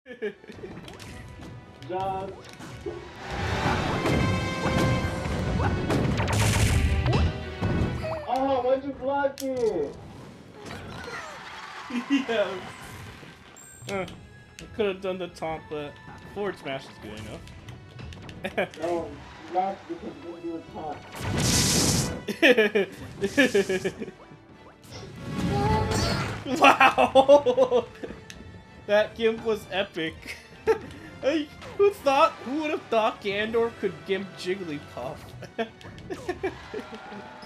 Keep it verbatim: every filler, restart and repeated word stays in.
John. Oh, why'd you block it? Yes. Uh, I could have done the taunt, but forward smash is good enough. No, blocked because you didn't do a taunt. Wow! That Gimp was epic. Hey, who thought? Who would have thought Ganondorf could Gimp Jigglypuff?